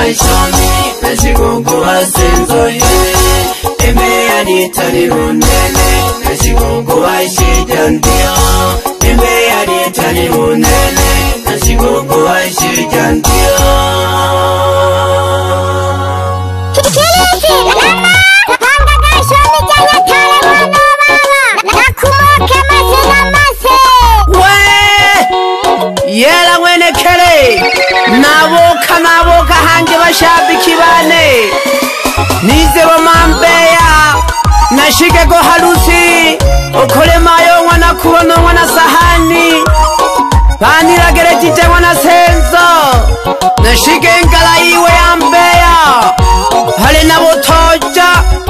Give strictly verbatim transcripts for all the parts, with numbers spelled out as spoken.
shomi Nashigogo asenzo ye Eme yanitari unene Nashigogo aishijantia Eme yanitari unene Nashigogo aishijantia Yela wene kere Naboka naboka hanje bashabiki bane Nize wa mambeya Nashike go halusi Okole mayo wana kubono wana sahani Vanira gerejije wana senzo Nashike nkala iwe ambeya Hale nabotoja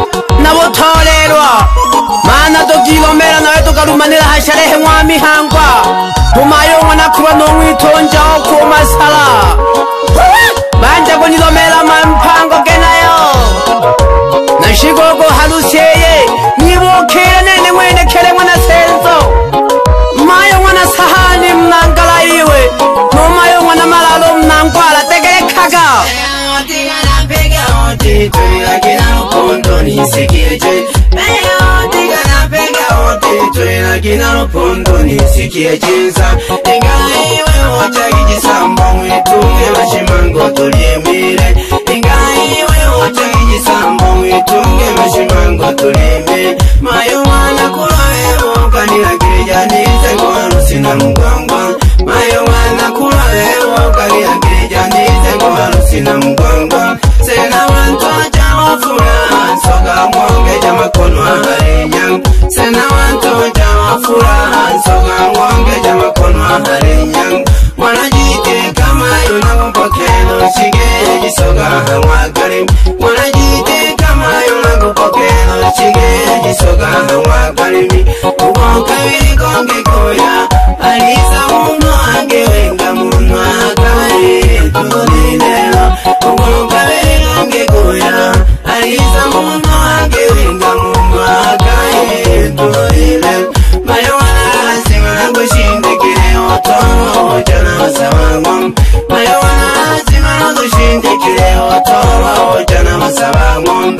Nabotorerwa Mana tokilomera nawe tokarumanira hasharehe mwami hangwa Tumayo wana kubono mwitonja oku masala Banja kunilomera mampango genayo Nashigogo haluseye Nibokere nene mwene kere mwana senzo Mayo mwana sahani mnangala iwe Numayo mwana malalo mnangwala tegere kaga Tiga na pega oti Tuila kina upondo nisikiyeje Tiga na pega oti Tuila kina upondo nisikiyeje Ingala iwe ocha kijisambo Mwitunge mashimango tuliemire Ingala iwe ocha kijisambo Mwitunge mashimango tuliemire Mayo wana kulawewo Kanila kirijanize kwa rusina mgwangwa Mayo wana kulawewo Kanila kirijanize kwa rusina mgwangwa Sena wanto aja wafura Soga mwonge jama kono aharinyang Sena wanto aja wafura Soga mwonge jama kono aharinyang Wanajite kama yunagupokeno Shige jisoga hawagarim Wanajite kama yunagupokeno Shige jisoga hawagarimi Uboka wiligonge koya Alisa muno angewenga muno agae Tulilelo Uboka wiligonge koya Alisa muno angewenga muno agae Tulilelo Mayo wana asima nakushindikile Otoro jana wasawangwam Mayo wana asima nakushindikile Otoro jana wasawangwam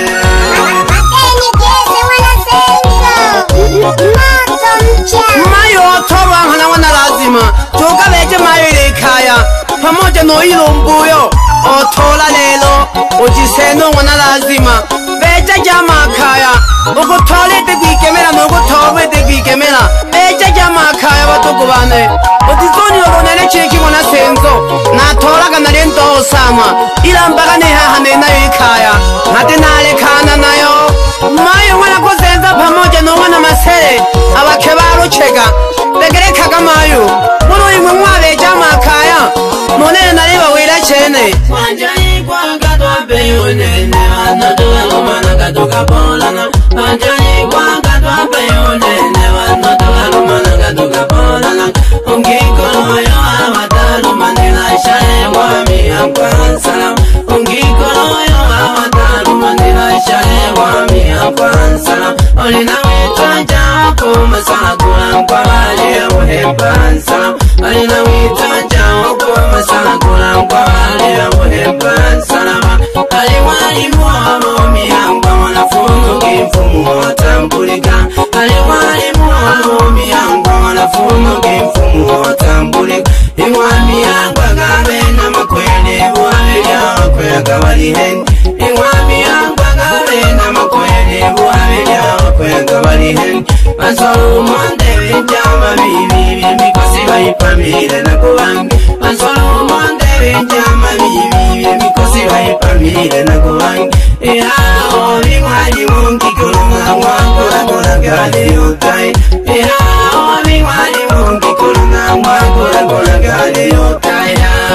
Mayo otoro hana wana lazima Toka veje mayo ilekaya Pamoja no ilombuyo Otola lelo Ojiseno wana lazima Veja jama kaya Uko tole te kuikemela Nuko towe te kuikemela Veja jama kaya watuku bane Otizoni oronene cheki wana senzo Na tola kanalento osama Ilambaka neha hanena yikaya Nate nale kana nayo Mayo wana kuzenza pamoja no wana masere Abakebaro chega Begere kaga mayo Muno imwe mwabe jama kaya Monene naliba wila chene Wanjani kwa gadwa beyonene Wanodoga lumana gadoga bolana Wanjani kwa gadwa beyonene Wanodoga lumana gadoga bolana Ungikolo yo awatalu manila shale wami akwansalam Ungikolo yo awatalu manila shale wami akwansalam Olina wita jako masala kulangwa wali ya uhembansalam Olina wita jako masala kulangwa wali ya uhembansalam Aliwali muwa miyangwa wanafuno kimfumu watambulika Aliwali muwa miyangwa wanafuno kimfumu watambulika Iwami yangwa gabe na makwele buwale ya kwega waliheni Iwami yangwa gabe na makwele buwale ya kwega waliheni Masolu monde wejama bibi Mikosi waipamile na kuwangi Masolu monde wejama bibi Mikosi waipamile na kuwangi Ihao wingwali mungi kulunga Mwangura kura gade yotai Ihao wingwali mungi kulunga Mwangura kura gade yotai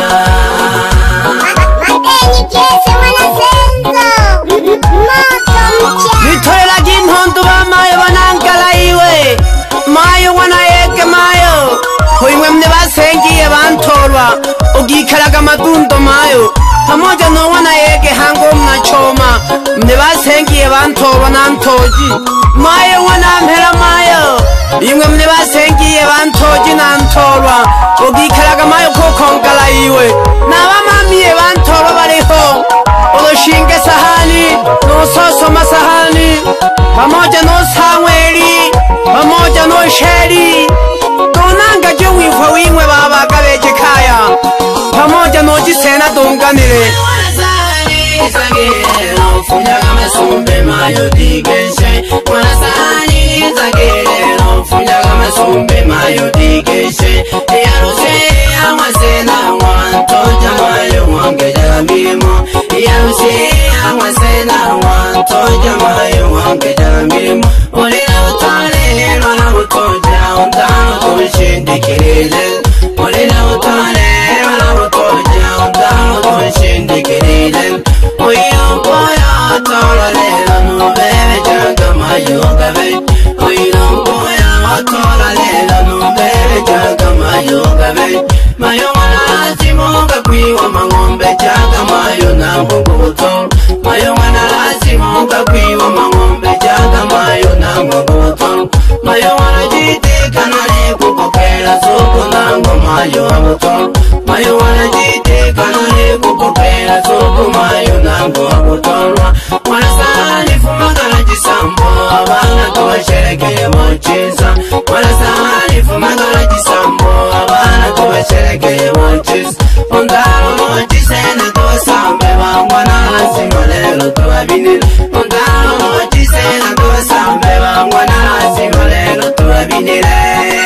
Vitoela jinhondu wa mayo wanankala iwe Mayo wana eke mayo Hoimwe mne basengiye bantorwa Ugikaraga madundo mayo Pamoja no wana eke hango mnachoma Mne basengiye bantorwa nantoji Mayo wana mpera mayo Imwe mne basengiye bantoji nantorwa Ugikaraga mayo kokongala iwe Naba mamiye bantorwa bariho shinge sahani no soso masahani pamoja no samweli pamoja no sheri donanga je wimfa wimwe baba kabeje kaya pamoja no jisena donganire Zagero, funyaga masumbe mayo digeshe Mwana sani zagero, funyaga masumbe mayo digeshe Yaruse amwasena wanto jamayo wange jalamimo Yaruse amwasena wanto jamayo wange jalamimo Olina utale, lwana utoja, undano tunshindikirele Olina utale, lwana utoja, undano tunshindikirele Oyo boya tola lela no bebe jaga mayo gabe Oyo boya tola lela no bebe jaga mayo gabe Mayo wana lazimo kakwiwa mangombe jaga mayo na mbubuto Mayo wana lazimo kakwiwa mangombe jaga mayo na mbubuto Mayo wana jite kanale kukokela soko nango mayo abuto Mayo wana jite kanale kukokela soko mayo nango abutorwa Mwana sani fumagala jisambo abana tubasherekeye mochiza Mwana sani fumagala jisambo abana tubasherekeye mochiza Ondaro mochisena tuwasambe bangwana lazima lelo tuwabinile Ondaro mochisena tuwasambe bangwana lazima lelo tuwabinile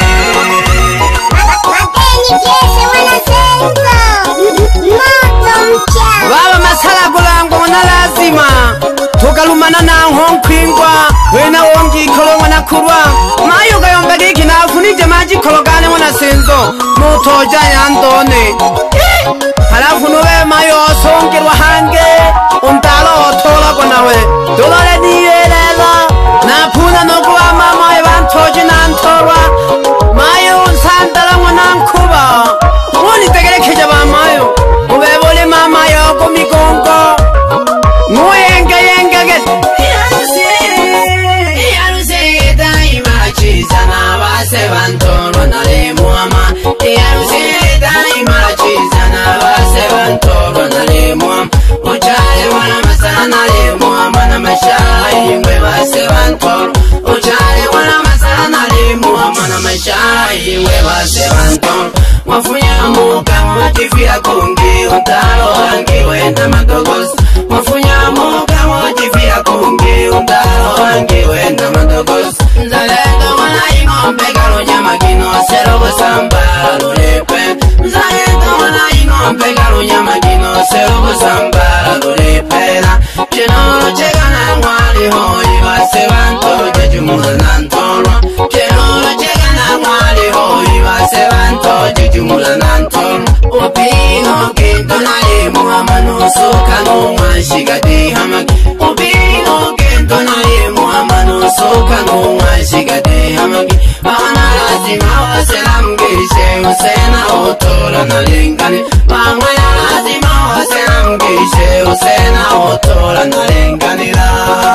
Baba masala kulango na lazima Tukalumana na honkwingwa Wena wongi kolonga na kurwa Mayo gayomba geki na afunije maji kologane wana senzo Mutoja yandone Halafu nuwe mayo songirwa hange Untalo otola konawe Dolore niye lela Na puna nokuwa mama evantoji na antorwa Mayo unsandala wana nkuba Woni tegele keja ba mayo Ubebole mama yoko migongo Nguyenge yenge get Yaruse Yaruse daima chizana Base bantoro nale muama Yaruse daima chizana Base bantoro nale muama Uchale wana masana nale muama Na mashai ingwe base bantoro Uchale wana masana nale muama Na mashai ingwe base bantoro Wafunya muka mwajifia kungi Untalo wangi wenda madogos Wafunya muka mwajifia kungi Untalo wangi wenda madogos Nzalendo wana ingombe galo nyama gino Sero gosamba lulipe Nzalendo wana ingombe galo nyama gino Sero gosamba lulipe Chenolo chegana mwali hoi Base banto jejumula nantolo Chenolo chegana mwali hoi Base banto jejumula nantolo Opino kento nale muhamanu Soka no mwashiga di hamaki Opino kento nale muhamanu Soka no mwashiga di hamaki Bana lazima waselamgishe Usena otola nalingani Bana lazima waselamgishe Usena otola nalingani la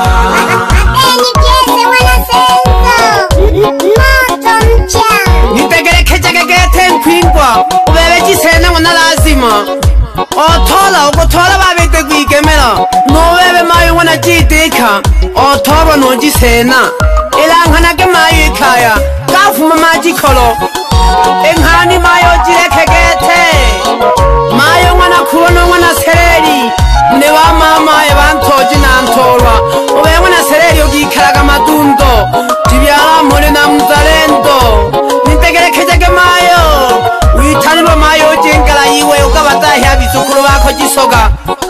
Nitegele kechage geten kwingwa Ubebe jisena wana lazima Otola ukotola babete kwigemela Nobebe mayo wana jideka Otola no jisena Ilangana ke mayo ikaya Kafuma maji kolo Enghani mayo jireke gete Mayo wana kurono wana sereri Mnewa mama evantoji na antolwa Ube wana sereri ogikaraga madundo Jibyala mole na mzalendo Nitegele kejage mayo Uitanilo mayo jengala iwe Ukabata ya bisukuru wako jisoga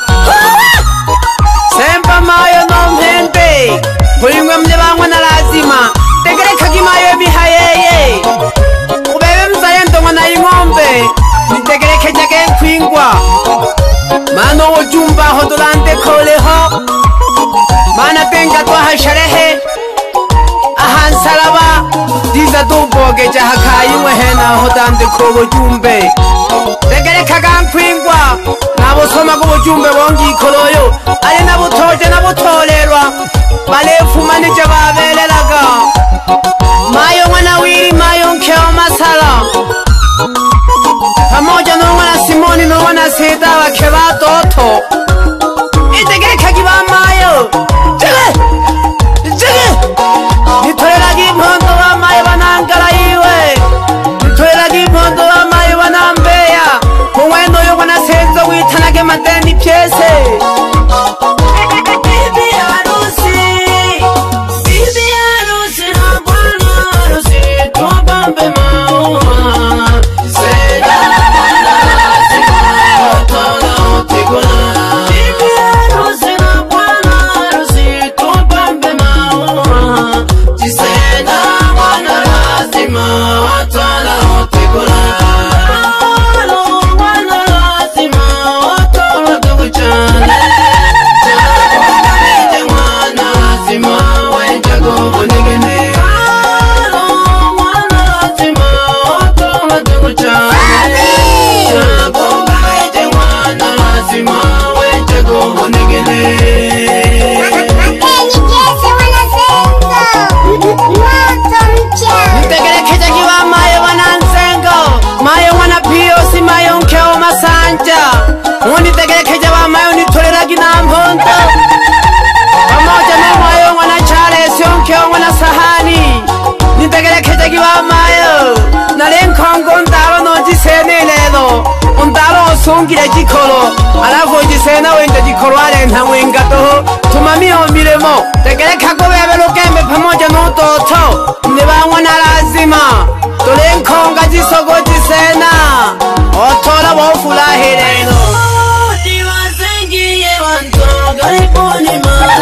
Sempa mayo no mhende Kulimwe mnebangwa na lazima Tegele kagi mayo bihayeye Ubebe mzalendo wana ingombe Nitegele kejage kwingwa Mano ujumba hodulante koleho Mana tenga toha sharehe Ahan salaba Diza duboge jahakayi wehena hodante kobo jumbe Tegele kagan kwingwa Nabo soma kubo jumbe wongi koloyo Ale nabo toje nabo tolerwa Balefu manije babelelaga Mayo wana wiri mayo nkeo masala Pamoja no wana Simoni no wana Sida wa keba toto Itege jamani nitegerekeje kibamayo nalenkongo ndalo nojisene lelo undalo osungire jikolo alafu ojisena wende jikolo ale ntamwenga toho tumamio milemo tegereka kubebe lukembe pamoja n'utoto nibanywa na lazima tulenkonga jisogo jisena otora wofurahi lelo niwasengiye wanto gariponi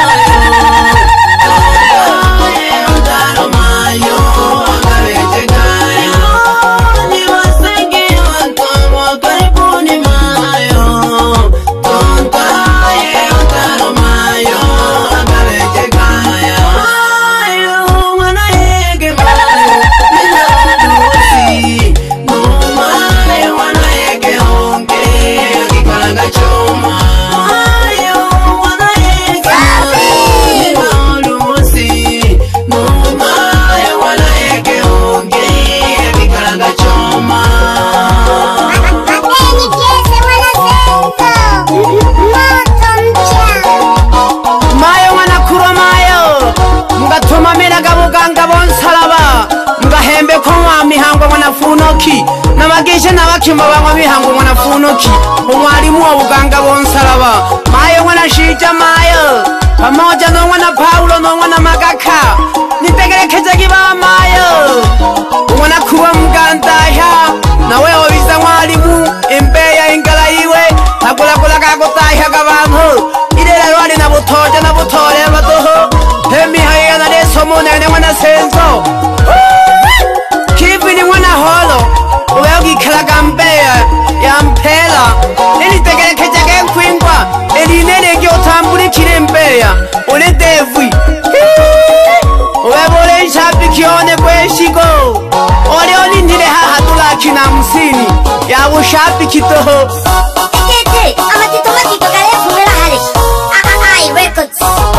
funoki namageshe nabakima bangwa bihango mwana funoki umwalimu wa buganga bonsalaba mayo mwana shija mayo pamoja no mwana Paulo no mwana Magaka nitegerekeje kiba mayo mwana kuba mugandaya nawe obiza mwalimu embeya ingala iwe agula gula kagotaya gabantu irera rwari na butoje na butore badoho hemi haya na leso munene mwana senzo kivi ni mwana holo uweogi kalaga mbeya ya mpela ili tegerekeje genkwingwa ili nene gyotambuli kire mbeya ule devwi uwebole nshabikione kweshigo ole oli ndile haha tulaki na msini ya ushabiki toho Tete, amatito matito kare fumera hale Ai records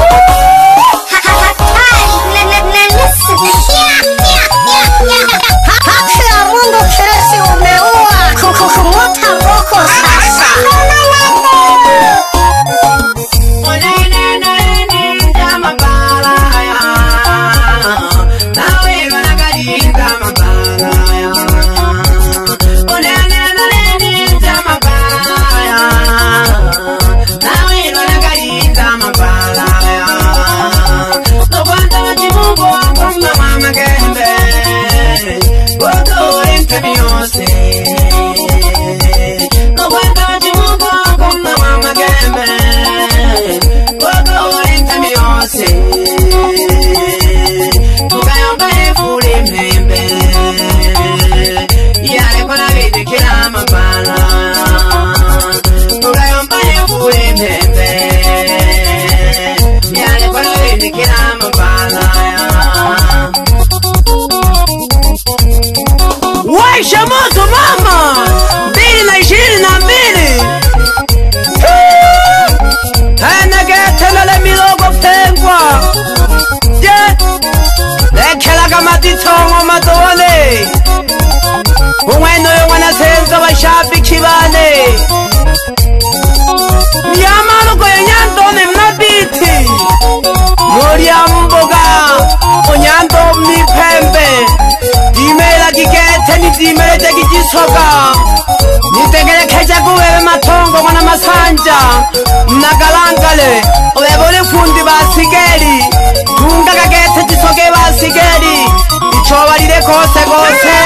Shamoto mama mbili na ishirini na mbili hana geta na milogo pengwa je lekela kama titongo matone umweno yo mwana senzo bashabiki bane yamarugo yanyandone mnabiti muri amboga onyando mipembe dimela gigete ni dimela gigisoga nitegerekeje kubebe matongo mwana masanja nagalangale ubebole fundi basigeri tunga gagete gisoge basigeri icobarire kose kose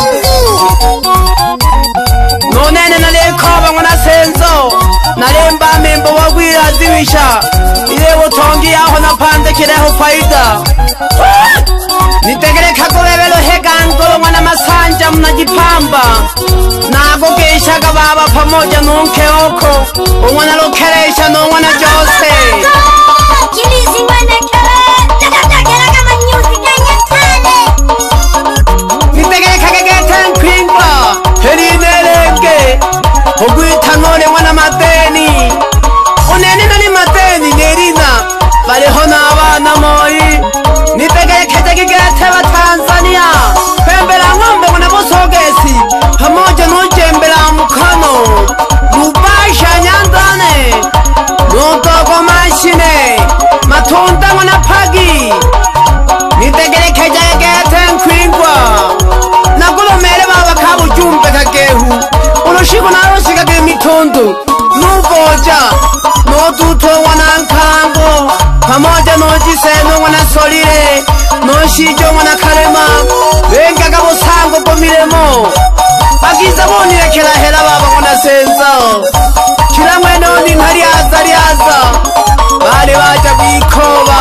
nonene nalekoba mwana senzo nalemba membo wagwira ziwisha ile botongi yaho napanze kireho faida nitegereka kubebelo hegangolo mwana masanja mnajipamba nago geshaga baba pamoja nunke oko umwana lokeresha no mwana jose Kilizi mwana kere Takatagera kama nyuzi kanya tane nitegereka gegete nkwingwa herinelenge ugwita none mwana madeni unene nani madeni nerina bariho n'abana moyi nitegerekeje gegete wa Tanzania pembela ng'ombe mwana bosogesi pamoja n'ujembela mukano Rubasha nyandane n'utogo mashine matunda mwana pagi nitegereke soroja no tuto wana nkango pamoja no jiseno wana solire no shijo wana karema benga gabo sango komiremo bagiza bonire kera hera baba wana senzo kira mweno ni ntari azari aza bari baja bikoba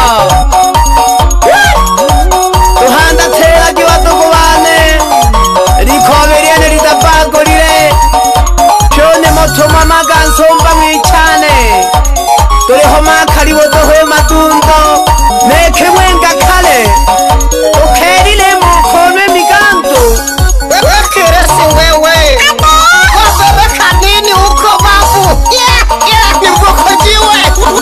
tuhanda tera gibato kubane rikoberiyane ridabagorire cyone moto mama gansomba mwicane dore homa karibo dohe madundo neke mwenga kale ukerile mukome miganto wekerese wewe wabebe kanini uko babu niboko jiwe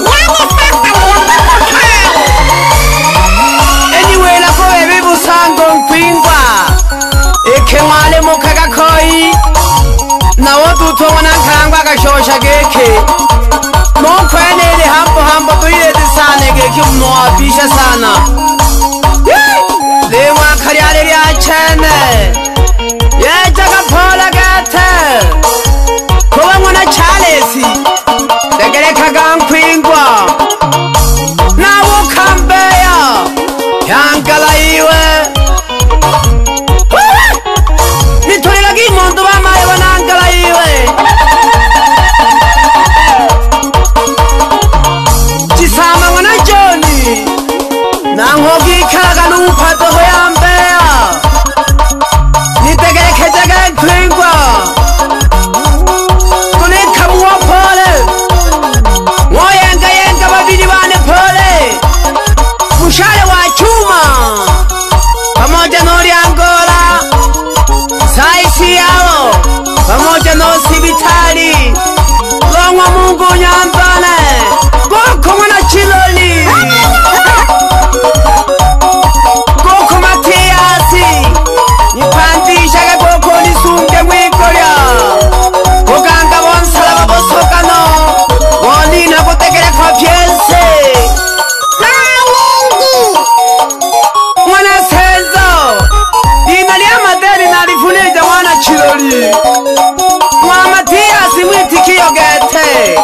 anyway la ko bebe busango nkwingwa eke mwale mukaga koi nawo tutobona kangwa gashosha geke no kwenele hambo hambo tuile disane geke mno abisha sana lewa kariale lya chene yejaga pola gete kuba mwana chalesi degereka gankwingwa nawo kambeya yankala iwe nitorela gimondo bamaye banangala iwe chisama wana Johnny nangogi kaga nupato hoyambeya nitegerekejaga kwingwa kuneka muwa pole ngoyenga yenga babiri bane pole mushale wa chuma pamoja nori Angola saisi yao pamoja no sibitali longwa Mungu nyambane goko mwana chiloli goko Matiasi nipandishaga goko nisunge mwikorya kuganga bonsala babosokano wonina gutegere kwa pyese mwana senzo dina lya madeni nalifuneja mwana chiloli mwa Matiasi mwitikiyo gete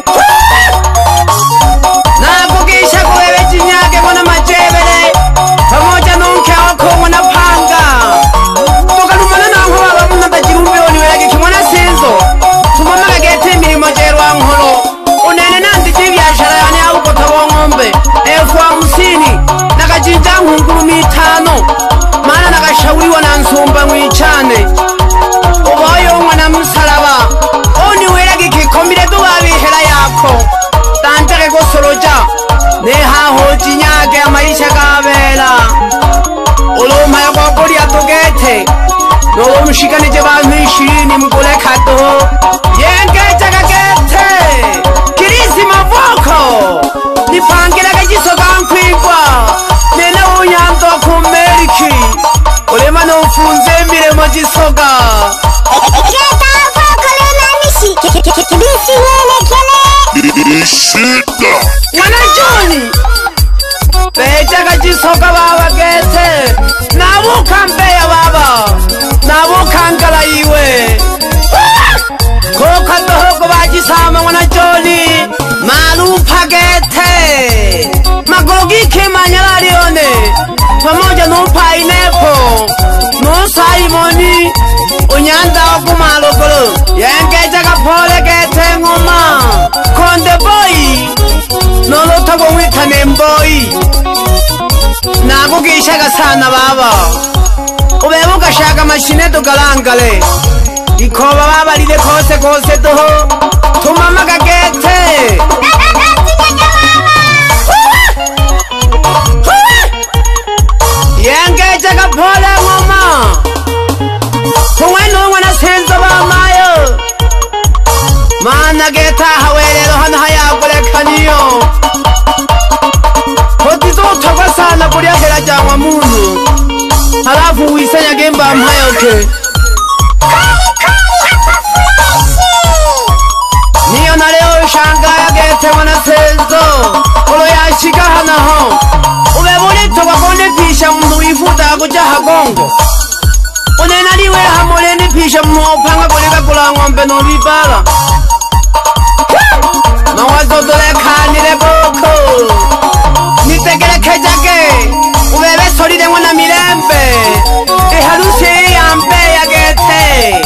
nakugisha kuwewe chinyage mwana majebele pamoja nonke wako mwana panga tukalumana nango baba muna tajirumbe oniwelage kimwana senzo tumamaga gete mirimo jerwa nkolo unene nandi jibyashara yani auko tabo ngombe elfu hamsini nakajinja nkunguru mitano mana nakashauriwa na nsumba mwicane uboyo mwana msalaba oniwelage kikomire tubabihera yako tanteke gosoroja nehaho jinyage amaisha gabela uluma ya gwagori atugete nowo mushikanije bantu ishirini mugule kato yengejaga gete kirisi mavoko nipangiraga gisoga nkwigwa nene unyando kumeriki ulema nofunze miremo gisoga mwana Johnny bejaga jisoka baba gete nabukambeya baba nabukangala iwe koka dohogo bajisama mwana Johnny malupa gete magogi kemanyala lione pamoja no pineapple no Simoni unyanda okumalogolo yengejaga pole gete ngoma konde boy nolo tabo witane boy nakugishaga sana baba ubebo gashaka mashine tugalangale ikoba baba lile kose kose toho tumamaga gete yengejaga pole ngoma kuweno wana senzo bamayo mana geta hawelelo hano hayagule kaniyo hotizo utogwa sana kulia hela jangwa mundu halafu uisanya gemba mpayoke niyo na leo shanga ya gete wana senzo ulo yashika hanaho ubebuli togwa kone pisha mundu wifuta kuja hagongo unena liwe hamole ni pisha mwopanga kulika kula ngombe no bibala mawazo tulekanile buku nitegelekejage ubebe solile mwana mirembe iharusi yambe yagete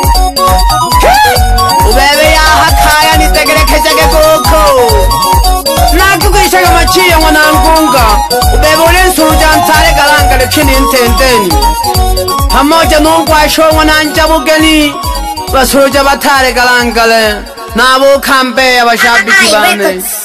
ubebe yahakaya nitegelekejage buku nakugwishaga machiyo mwana ngunga ubebe ulinsuruja ntare galangale chini ntendeni pamoja nungwasho mwana njabugeni basuruja batare galangale nabo kambe abashabiki bane